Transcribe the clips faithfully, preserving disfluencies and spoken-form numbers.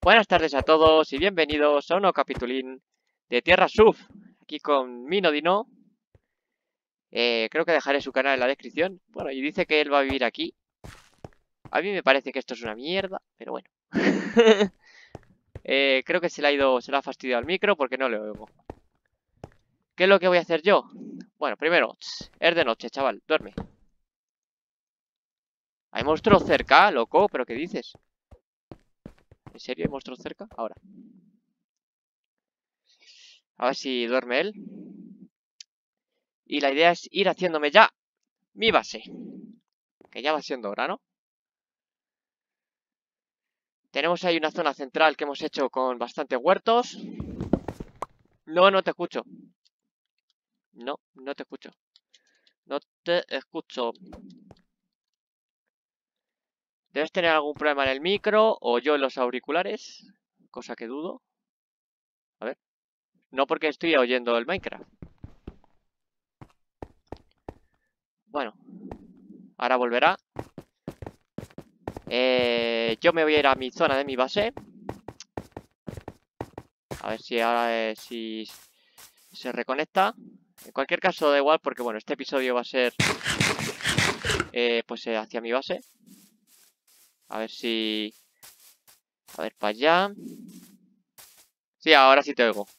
Buenas tardes a todos y bienvenidos a un nuevo capitulín de Tierra Sub. Aquí con Minodino. Eh, creo que dejaré su canal en la descripción. Bueno, y dice que él va a vivir aquí. A mí me parece que esto es una mierda, pero bueno. eh, creo que se le ha ido, se le ha fastidiado el micro porque no le oigo. ¿Qué es lo que voy a hacer yo? Bueno, primero, es de noche, chaval, duerme. ¿Hay monstruos cerca, loco? ¿Pero qué dices? ¿En serio hay monstruos cerca? Ahora. A ver si duerme él. Y la idea es ir haciéndome ya mi base. Que ya va siendo hora, ¿no? Tenemos ahí una zona central que hemos hecho con bastantes huertos. No, no te escucho. No, no te escucho. No te escucho. Debes tener algún problema en el micro o yo en los auriculares. Cosa que dudo. A ver. No porque estoy oyendo el Minecraft. Bueno. Ahora volverá. Eh, yo me voy a ir a mi zona de mi base. A ver si ahora eh, si se reconecta. En cualquier caso da igual porque bueno, este episodio va a ser eh, pues eh, hacia mi base. A ver si... A ver, para allá. Sí, ahora sí te oigo.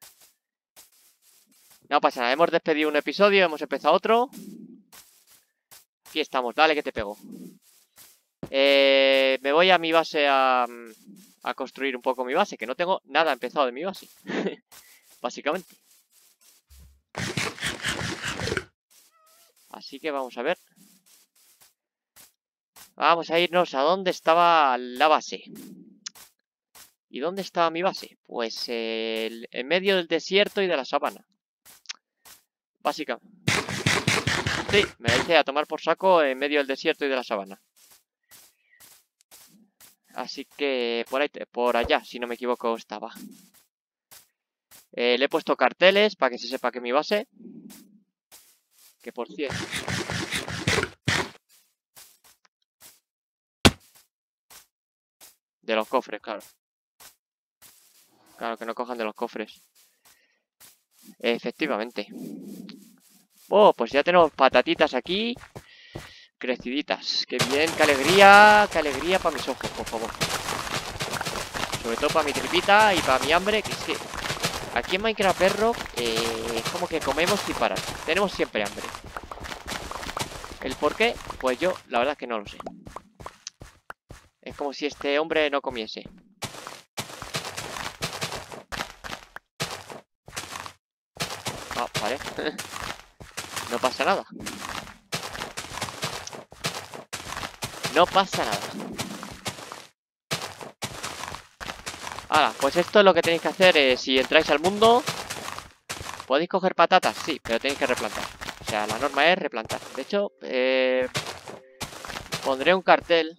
No pasa nada, hemos despedido un episodio, hemos empezado otro. Aquí estamos, dale que te pego. Eh, me voy a mi base a, a construir un poco mi base, que no tengo nada empezado de mi base. Básicamente. Así que vamos a ver. Vamos a irnos a dónde estaba la base. ¿Y dónde estaba mi base? Pues eh, en medio del desierto y de la sabana. Básicamente. Sí, me la hice a tomar por saco en medio del desierto y de la sabana. Así que por ahí, por allá, si no me equivoco, estaba. Eh, le he puesto carteles para que se sepa que mi base. Que por cierto. De los cofres, claro. Claro, que no cojan de los cofres. Efectivamente. Oh, pues ya tenemos patatitas aquí. Creciditas. Qué bien, qué alegría. Qué alegría para mis ojos, por favor. Sobre todo para mi tripita y para mi hambre. Que es que aquí en Minecraft Bedrock eh, es como que comemos sin parar. Tenemos siempre hambre. ¿El por qué? Pues yo, la verdad es que no lo sé. Es como si este hombre no comiese. Ah, vale. No pasa nada. No pasa nada. Ahora, pues esto es lo que tenéis que hacer. Eh, si entráis al mundo, podéis coger patatas, sí, pero tenéis que replantar. O sea, la norma es replantar. De hecho, eh, pondré un cartel.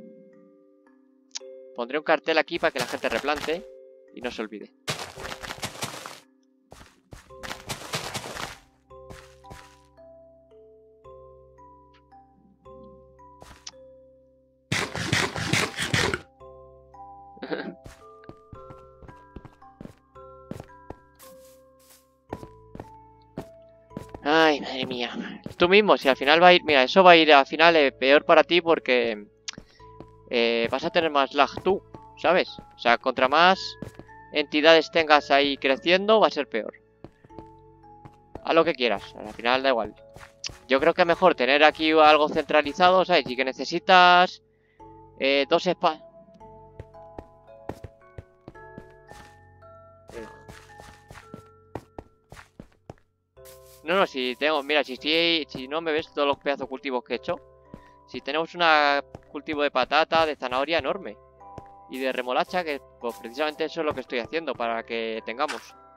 Pondré un cartel aquí para que la gente replante y no se olvide. Ay, madre mía. Tú mismo, si al final va a ir... Mira, eso va a ir al final eh, peor para ti porque eh, vas a tener más lag tú, ¿sabes? O sea, contra más entidades tengas ahí creciendo, va a ser peor. A lo que quieras, al final da igual. Yo creo que es mejor tener aquí algo centralizado, ¿sabes? Y que necesitas eh, dos espacios. No, no, si tengo, mira, si, si, si no me ves todos los pedazos de cultivos que he hecho. Si tenemos un cultivo de patata, de zanahoria enorme. Y de remolacha, que pues precisamente eso es lo que estoy haciendo para que tengamos.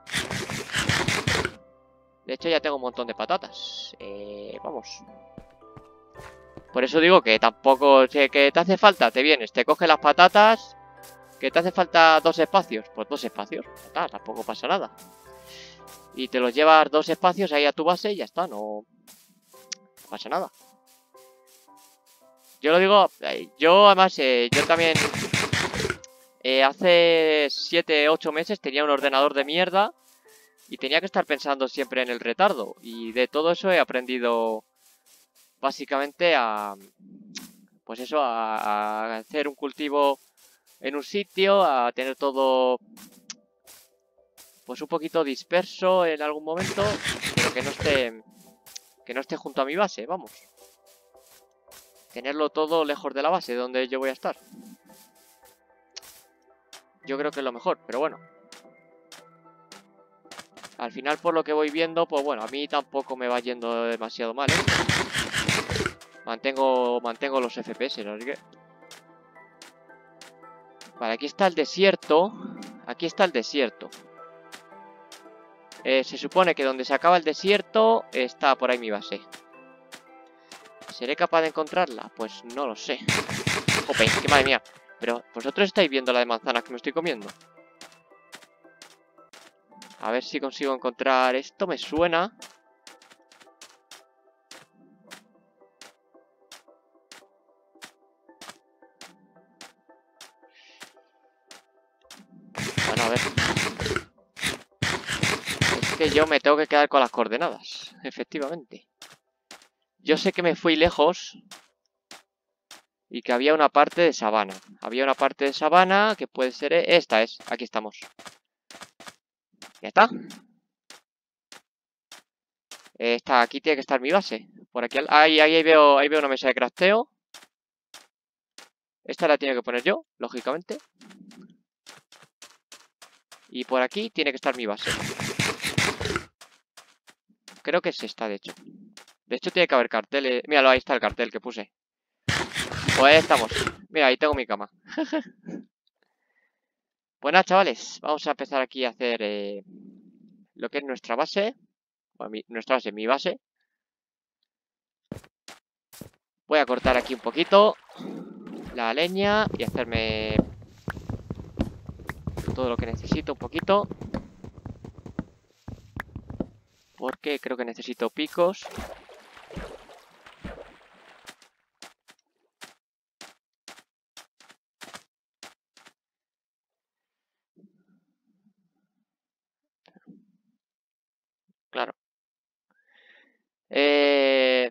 De hecho ya tengo un montón de patatas. Eh, vamos. Por eso digo que tampoco, si que te hace falta, te vienes, te coges las patatas. Que te hace falta dos espacios, pues dos espacios. Ya está, tampoco pasa nada. Y te los llevas dos espacios ahí a tu base y ya está, no, no pasa nada. Yo lo digo, yo además, eh, yo también eh, hace siete ocho meses tenía un ordenador de mierda y tenía que estar pensando siempre en el retardo. Y de todo eso he aprendido básicamente a... Pues eso, a, a hacer un cultivo en un sitio, a tener todo pues un poquito disperso en algún momento, pero que no esté que no esté junto a mi base, vamos. Tenerlo todo lejos de la base, donde yo voy a estar. Yo creo que es lo mejor, pero bueno. Al final, por lo que voy viendo, pues bueno, a mí tampoco me va yendo demasiado mal, ¿eh? Mantengo, mantengo los F P S, así que... Vale, aquí está el desierto. Aquí está el desierto. Eh, se supone que donde se acaba el desierto está por ahí mi base. ¿Seré capaz de encontrarla? Pues no lo sé. Jope, que madre mía. Pero vosotros estáis viendo la de manzanas que me estoy comiendo. A ver si consigo encontrar... Esto me suena. Bueno, a ver. Es que yo me tengo que quedar con las coordenadas. Efectivamente. Yo sé que me fui lejos. Y que había una parte de sabana. Había una parte de sabana que puede ser... Esta es. Aquí estamos. Ya está. Esta, aquí tiene que estar mi base. Por aquí, ahí, ahí, veo, ahí veo una mesa de crafteo. Esta la tengo que poner yo, lógicamente. Y por aquí tiene que estar mi base. Creo que es esta, de hecho. De hecho tiene que haber carteles. Míralo, ahí está el cartel que puse. Pues estamos. Mira, ahí tengo mi cama. Pues nada, chavales. Vamos a empezar aquí a hacer eh, lo que es nuestra base. Bueno, mi, nuestra base, mi base. Voy a cortar aquí un poquito la leña y hacerme todo lo que necesito un poquito. Porque creo que necesito picos. Claro. Eh...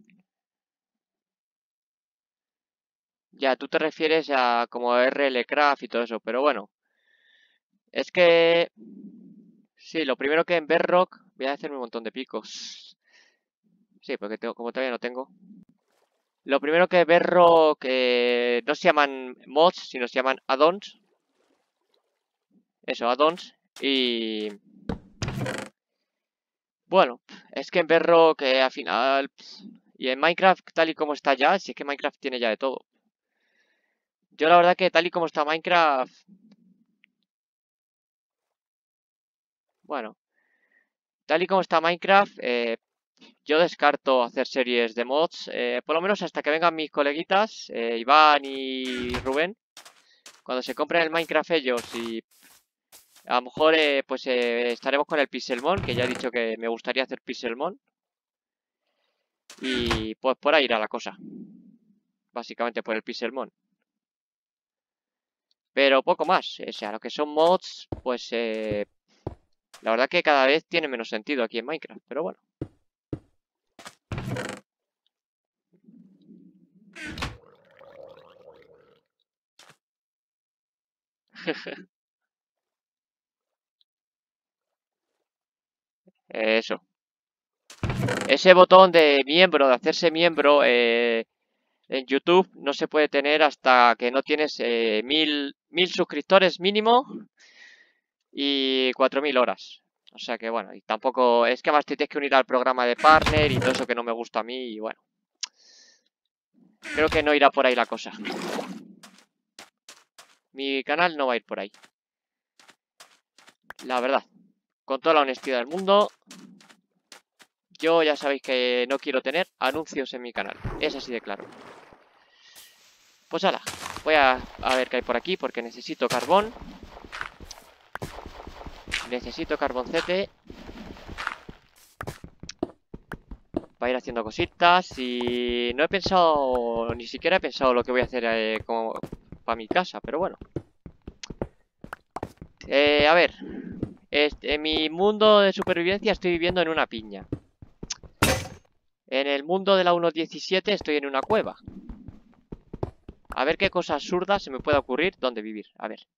Ya, tú te refieres a como R L Craft y todo eso, pero bueno. Es que... Sí, lo primero que en Bedrock voy a hacerme un montón de picos. Sí, porque tengo, como todavía no tengo. Lo primero que Bedrock eh, no se llaman mods, sino se llaman add-ons. Eso, add-ons. Y... Bueno, es que en Bedrock eh, al final... Y en Minecraft tal y como está ya, si es que Minecraft tiene ya de todo. Yo la verdad que tal y como está Minecraft... Bueno, tal y como está Minecraft, eh, yo descarto hacer series de mods, eh, por lo menos hasta que vengan mis coleguitas, eh, Iván y Rubén. Cuando se compren el Minecraft ellos y a lo mejor eh, pues eh, estaremos con el Pixelmon, que ya he dicho que me gustaría hacer Pixelmon. Y pues por ahí irá la cosa. Básicamente por el Pixelmon. Pero poco más. O sea, lo que son mods, pues eh, la verdad que cada vez tiene menos sentido aquí en Minecraft. Pero bueno. Eso. Ese botón de miembro, de hacerse miembro eh, en YouTube, no se puede tener hasta que no tienes eh, mil, mil suscriptores mínimo y cuatro mil horas. O sea que bueno, y tampoco... Es que además te tienes que unir al programa de partner y todo eso que no me gusta a mí y bueno. Creo que no irá por ahí la cosa. Mi canal no va a ir por ahí. La verdad. Con toda la honestidad del mundo... Yo ya sabéis que no quiero tener anuncios en mi canal. Es así de claro. Pues hala, voy a, a ver qué hay por aquí porque necesito carbón. Necesito carboncete para ir haciendo cositas. Y no he pensado, ni siquiera he pensado lo que voy a hacer eh, como para mi casa, pero bueno. Eh, a ver. Este, en mi mundo de supervivencia estoy viviendo en una piña. En el mundo de la uno punto diecisiete estoy en una cueva. A ver qué cosa absurda se me puede ocurrir donde vivir. A ver.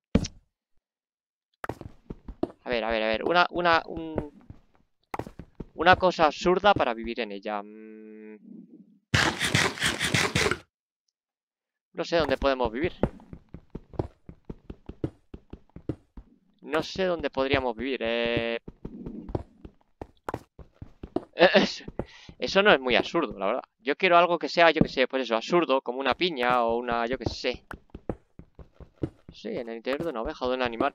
A ver, a ver, a ver. Una, una, un... una cosa absurda para vivir en ella. Mm... No sé dónde podemos vivir. No sé dónde podríamos vivir. Eh... Eso no es muy absurdo, la verdad. Yo quiero algo que sea, yo que sé, pues eso, absurdo, como una piña o una, yo que sé. Sí, en el interior de una oveja o de un animal.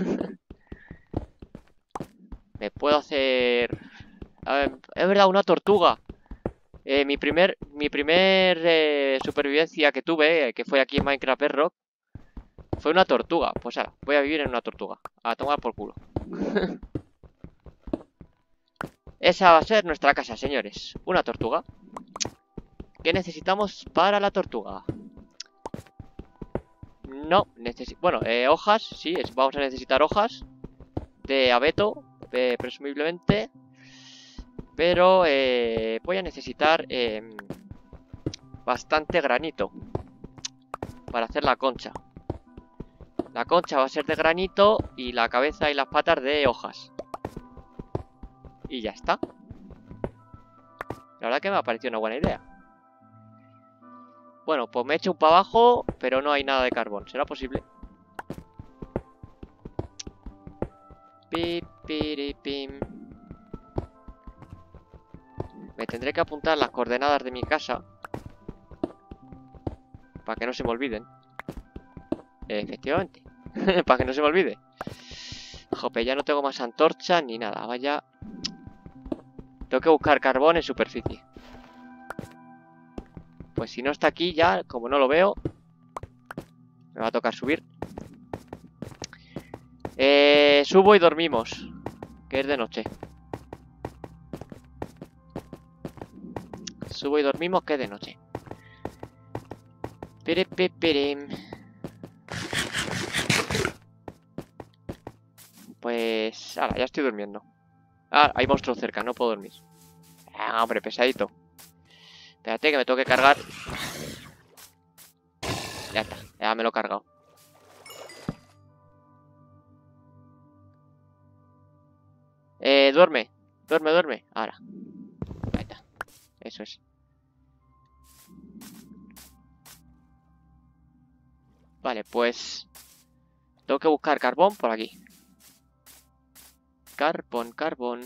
Me puedo hacer... A ver, es verdad, una tortuga. Eh, mi primer, mi primer eh, supervivencia que tuve, eh, que fue aquí en Minecraft Bedrock, fue una tortuga. Pues ahora, voy a vivir en una tortuga. A tomar por culo. Esa va a ser nuestra casa, señores. Una tortuga. ¿Qué necesitamos para la tortuga? No, necesito... Bueno, eh, hojas, sí, es... vamos a necesitar hojas de abeto, eh, presumiblemente. Pero eh, voy a necesitar eh, bastante granito para hacer la concha. La concha va a ser de granito y la cabeza y las patas de hojas. Y ya está. La verdad que me ha parecido una buena idea. Bueno, pues me he hecho un para abajo, pero no hay nada de carbón. ¿Será posible? Pi, piri, pim. Me tendré que apuntar las coordenadas de mi casa para que no se me olviden. Efectivamente. Para que no se me olvide. Jope, ya no tengo más antorchas ni nada. Vaya. Tengo que buscar carbón en superficie. Pues si no está aquí ya, como no lo veo, me va a tocar subir. Eh, subo y dormimos, que es de noche. Subo y dormimos, que es de noche. Pere, pe, pere. Pues... ahora, ya estoy durmiendo. Ah, hay monstruos cerca, no puedo dormir. Ah, hombre, pesadito. Espérate que me tengo que cargar. Ya está, ya me lo he cargado. Eh, duerme. Duerme, duerme. Ahora. Ahí está. Eso es. Vale, pues... tengo que buscar carbón por aquí. Carbón, carbón.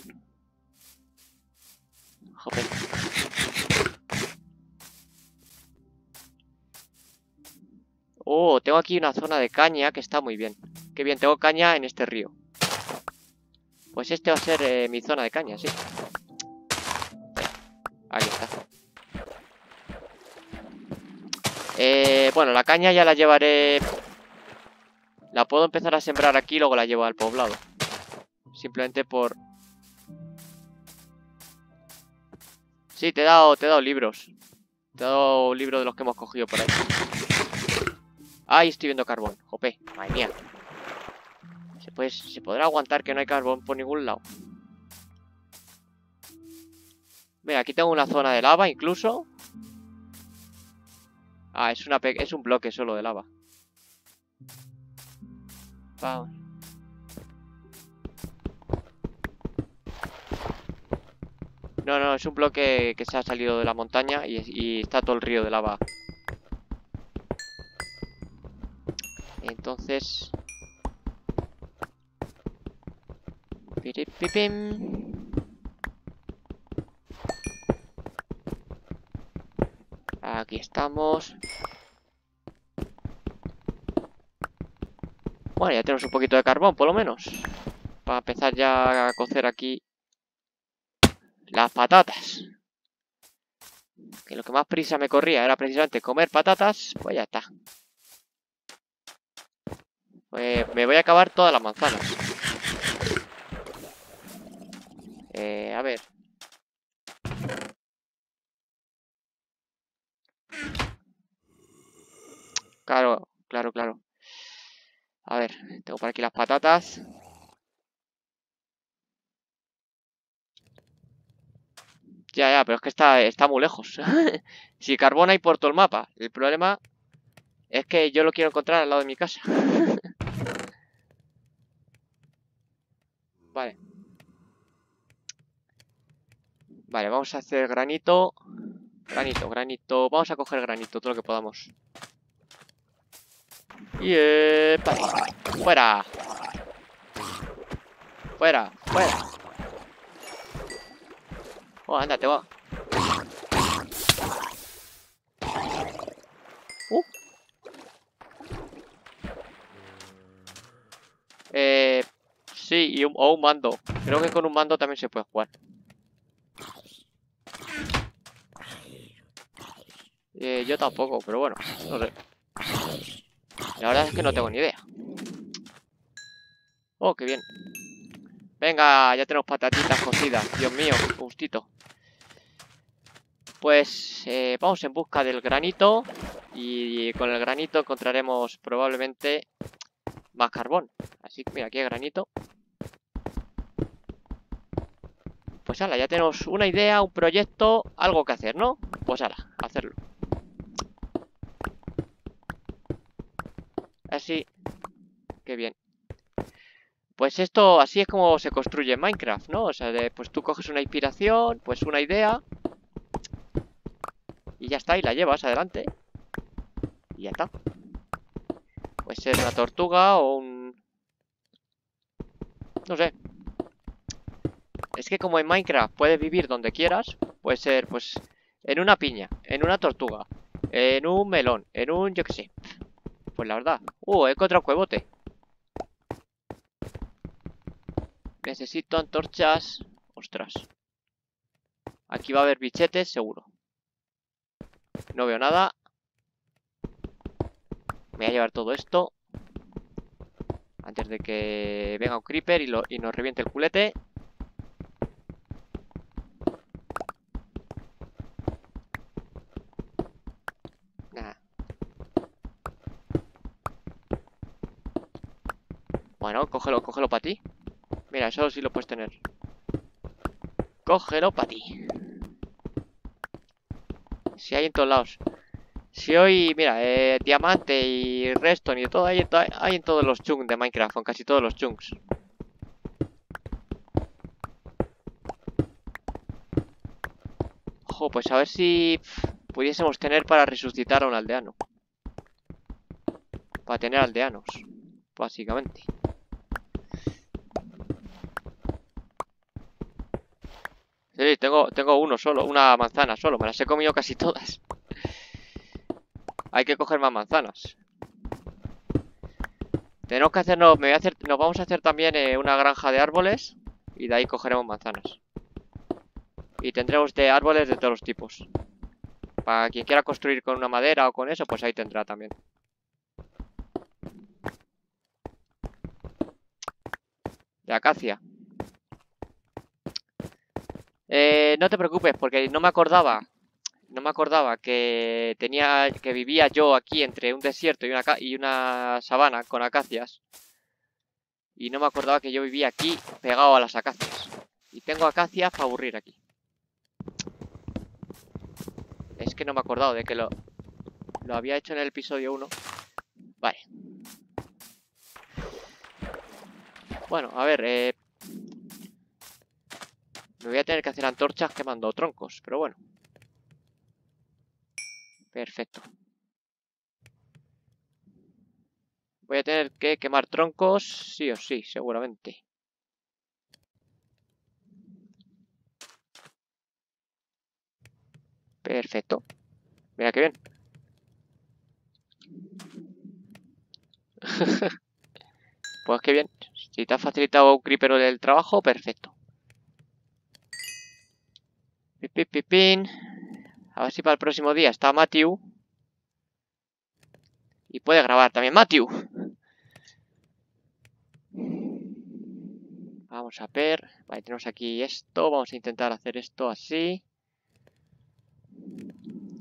Joder. Oh, tengo aquí una zona de caña que está muy bien. Qué bien, tengo caña en este río. Pues este va a ser eh, mi zona de caña, sí. Ahí está. Eh, bueno, la caña ya la llevaré... La puedo empezar a sembrar aquí y luego la llevo al poblado. Simplemente por... Sí, te he dado, te he dado libros. Te he dado libros de los que hemos cogido por ahí. Ahí estoy viendo carbón. Jope, madre mía. ¿Se, puede, ¿Se podrá aguantar que no hay carbón por ningún lado? Mira, aquí tengo una zona de lava incluso. Ah, es, una pe es un bloque solo de lava. Vamos. No, no, es un bloque que se ha salido de la montaña y, y está todo el río de lava. Entonces... piripipim. Aquí estamos. Bueno, ya tenemos un poquito de carbón, por lo menos. Para empezar ya a cocer aquí las patatas. Que lo que más prisa me corría era precisamente comer patatas. Pues ya está. Pues me voy a acabar todas las manzanas. Eh, a ver. Claro, claro, claro. A ver, tengo por aquí las patatas. Ya, ya, pero es que está, está muy lejos. Si carbón hay por todo el mapa. El problema es que yo lo quiero encontrar al lado de mi casa. Vale. Vale, vamos a hacer granito. Granito, granito. Vamos a coger granito, todo lo que podamos. Y eh, vale. Fuera. Fuera, fuera. Oh, ándate, va. Uh. Eh, sí, y un, o un mando. Creo que con un mando también se puede jugar. Eh, yo tampoco, pero bueno, no sé. La verdad es que no tengo ni idea. Oh, qué bien. Venga, ya tenemos patatitas cocidas. Dios mío, gustito. Pues eh, vamos en busca del granito. Y con el granito encontraremos probablemente más carbón. Así que mira, aquí hay granito. Pues ala, ya tenemos una idea, un proyecto, algo que hacer, ¿no? Pues ala, hacerlo. Así. Qué bien. Pues esto, así es como se construye en Minecraft, ¿no? O sea, de, pues tú coges una inspiración, pues una idea. Y ya está, y la llevas adelante. Y ya está. Puede ser una tortuga o un... No sé. Es que como en Minecraft puedes vivir donde quieras. Puede ser, pues, en una piña, en una tortuga, en un melón, en un... yo qué sé. Pues la verdad. Uh, he encontrado un cuevote. Necesito antorchas. Ostras. Aquí va a haber bichetes, seguro. No veo nada. Me voy a llevar todo esto antes de que venga un creeper y, lo, y nos reviente el culete. Nah. Bueno, cógelo, cógelo para ti. Mira, eso sí lo puedes tener. Cógelo para ti. Si hay en todos lados. Si hoy, mira, eh, diamante y redstone y todo, hay, hay en todos los chunks de Minecraft, en casi todos los chunks. Ojo, pues a ver si pff, pudiésemos tener para resucitar a un aldeano. Para tener aldeanos, básicamente. Sí, tengo, tengo uno solo, una manzana solo, me las he comido casi todas. Hay que coger más manzanas. Tenemos que hacernos, me voy a hacer, nos vamos a hacer también eh, una granja de árboles. Y de ahí cogeremos manzanas. Y tendremos de árboles de todos los tipos. Para quien quiera construir con una madera o con eso, pues ahí tendrá también. De acacia. Eh, no te preocupes, porque no me acordaba. No me acordaba que tenía, que vivía yo aquí entre un desierto y una, y una sabana con acacias. Y no me acordaba que yo vivía aquí pegado a las acacias. Y tengo acacias para aburrir aquí. Es que no me he acordado de que lo, lo había hecho en el episodio uno. Vale. Bueno, a ver, eh... me voy a tener que hacer antorchas quemando troncos, pero bueno. Perfecto. Voy a tener que quemar troncos, sí o sí, seguramente. Perfecto. Mira qué bien. Pues qué bien. Si te ha facilitado un creeper el trabajo, perfecto. Pipipipín. A ver si para el próximo día está Matthew. Y puede grabar también Matthew. Vamos a ver. Vale, tenemos aquí esto. Vamos a intentar hacer esto así.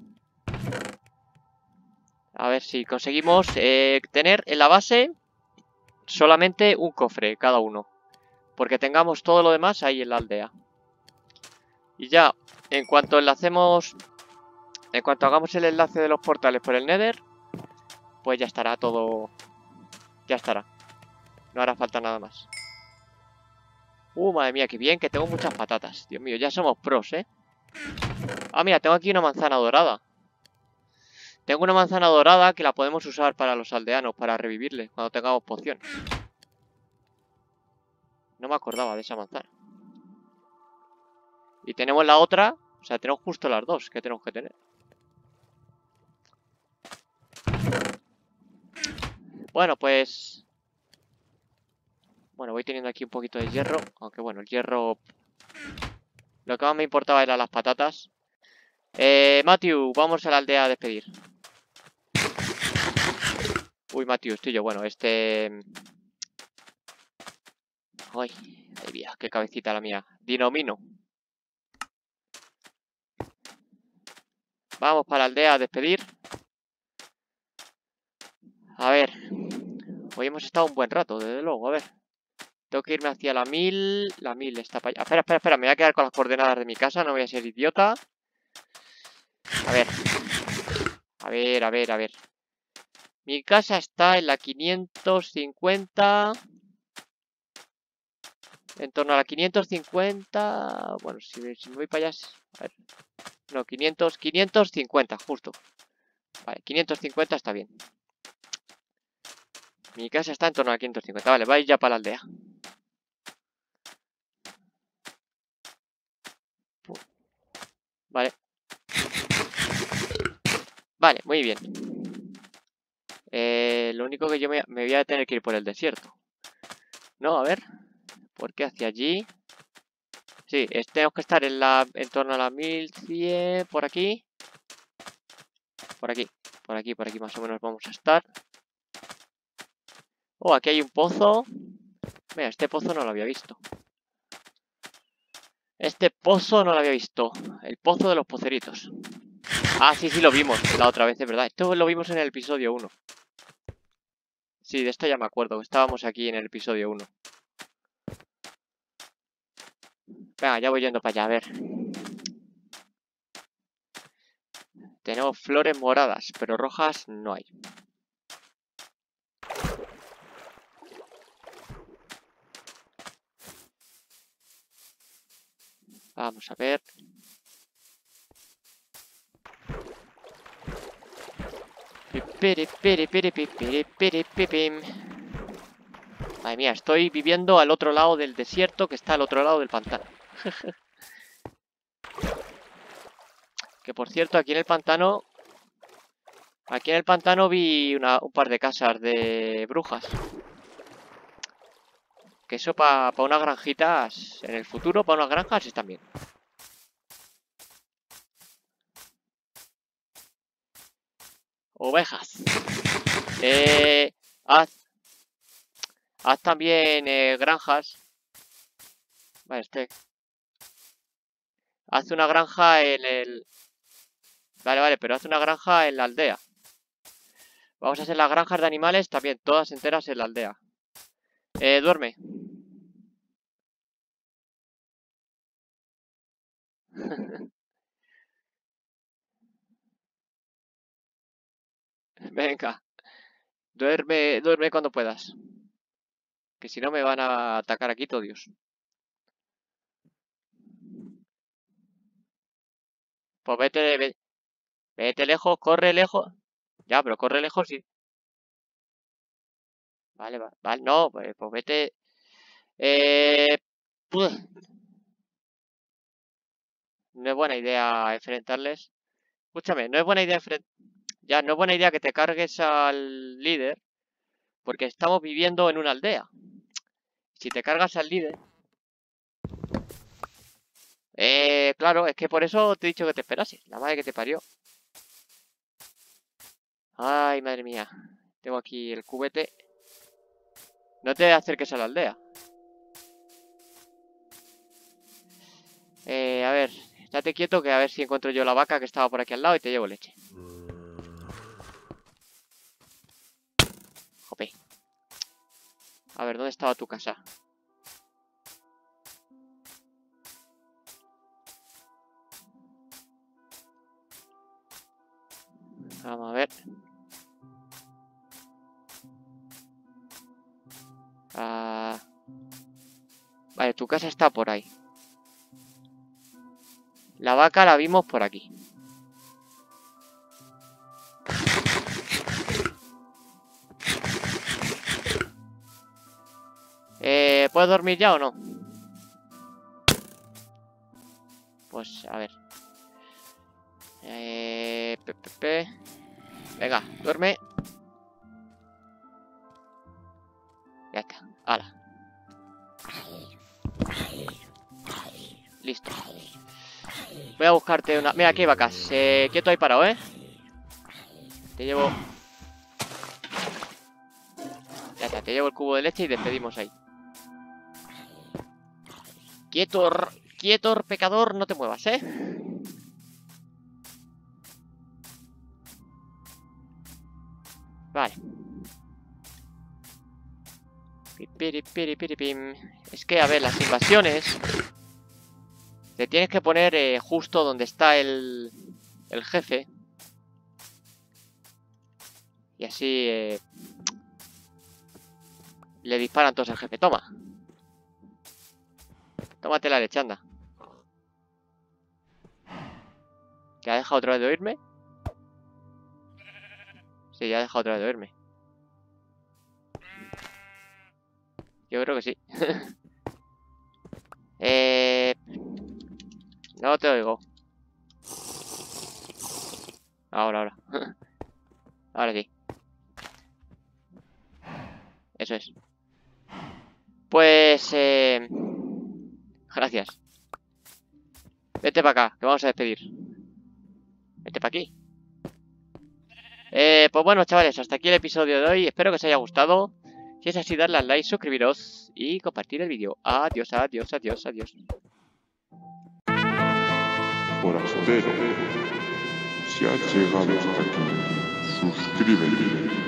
A ver si conseguimos eh, tener en la base solamente un cofre cada uno. Porque tengamos todo lo demás ahí en la aldea. Y ya, en cuanto enlacemos... En cuanto hagamos el enlace de los portales por el Nether, pues ya estará todo... Ya estará. No hará falta nada más. Uh, madre mía, qué bien, que tengo muchas patatas. Dios mío, ya somos pros, ¿eh? Ah, mira, tengo aquí una manzana dorada. Tengo una manzana dorada que la podemos usar para los aldeanos, para revivirles cuando tengamos pociones. No me acordaba de esa manzana. Y tenemos la otra, o sea, tenemos justo las dos que tenemos que tener. Bueno, pues... Bueno, voy teniendo aquí un poquito de hierro, aunque bueno, el hierro... Lo que más me importaba eran las patatas. Eh, Matthew, vamos a la aldea a despedir. Uy, Matthew, estoy yo, bueno, este... Ay, ay, mía, qué cabecita la mía. Dinomino. Vamos para la aldea a despedir. A ver. Hoy hemos estado un buen rato, desde luego, a ver. Tengo que irme hacia la mil. La mil está para allá. Espera, espera, espera, me voy a quedar con las coordenadas de mi casa, no voy a ser idiota. A ver. A ver, a ver, a ver. Mi casa está en la quinientos cincuenta. En torno a la quinientos cincuenta. Bueno, si me, si me voy para allá... A ver. No, quinientos, quinientos cincuenta, justo. Vale, quinientos cincuenta está bien. Mi casa está en torno a quinientos cincuenta. Vale, vais ya para la aldea. Vale. Vale, muy bien. Eh, lo único que yo me, me voy a tener que ir por el desierto. No, a ver. ¿Por qué hacia allí? Sí, es, tenemos que estar en, la, en torno a la mil cien. Por aquí. Por aquí. Por aquí, por aquí más o menos vamos a estar. Oh, aquí hay un pozo. Mira, este pozo no lo había visto. Este pozo no lo había visto. El pozo de los poceritos. Ah, sí, sí, lo vimos la otra vez, es verdad. Esto lo vimos en el episodio uno. Sí, de esto ya me acuerdo. Estábamos aquí en el episodio uno. Venga, ya voy yendo para allá, a ver. Tenemos flores moradas, pero rojas no hay. Vamos a ver. Madre mía, estoy viviendo al otro lado del desierto que está al otro lado del pantano. Que por cierto, aquí en el pantano... Aquí en el pantano vi una, un par de casas de brujas. Que eso para pa unas granjitas... En el futuro, para unas granjas están bien. Ovejas. Eh... Haz... Haz también eh, granjas. Vale, este... Haz una granja en el... Vale, vale, pero haz una granja en la aldea. Vamos a hacer las granjas de animales también, todas enteras en la aldea. Eh, duerme. Venga. Duerme, duerme cuando puedas. Que si no me van a atacar aquí todos. Pues vete, vete, vete lejos, corre lejos. Ya, pero corre lejos sí. Vale, vale, vale, no, pues, pues vete. Eh... Puf. No es buena idea enfrentarles. Escúchame, no es buena idea enfrentar... Ya, no es buena idea que te cargues al líder. Porque estamos viviendo en una aldea. Si te cargas al líder... Eh, claro, es que por eso te he dicho que te esperases. La madre que te parió. Ay, madre mía. Tengo aquí el cubete. No te acerques a la aldea. Eh, a ver. Estate quieto que a ver si encuentro yo la vaca que estaba por aquí al lado y te llevo leche. Jope. A ver, ¿dónde estaba tu casa? Vamos a ver. Ah... Vale, tu casa está por ahí. La vaca la vimos por aquí. Eh, ¿puedes dormir ya o no? Pues, a ver. Eh, pe, pe, pe. Venga, duerme. Ya está, hala. Listo. Voy a buscarte una... Mira, aquí hay vacas. Eh, quieto ahí parado, ¿eh? Te llevo... Ya está, te llevo el cubo de leche y despedimos ahí. Quieto, quieto, pecador, no te muevas, ¿eh? Vale. Es que, a ver, las invasiones... Te tienes que poner eh, justo donde está el, el jefe. Y así... Eh, le disparan todos al jefe. Toma. Tómate la leche, anda. ¿Que ha dejado otra vez de oírme? Sí, ya ha dejado otra vez de oírme. Yo creo que sí. eh... No te oigo. Ahora, ahora. Ahora sí. Eso es. Pues... Eh... Gracias. Vete para acá, que vamos a despedir. Vete para aquí. Eh, pues bueno, chavales, hasta aquí el episodio de hoy. Espero que os haya gustado. Si es así, darle al like, suscribiros y compartir el vídeo. Adiós, adiós, adiós, adiós. Forastero, si has llegado hasta aquí, suscríbete.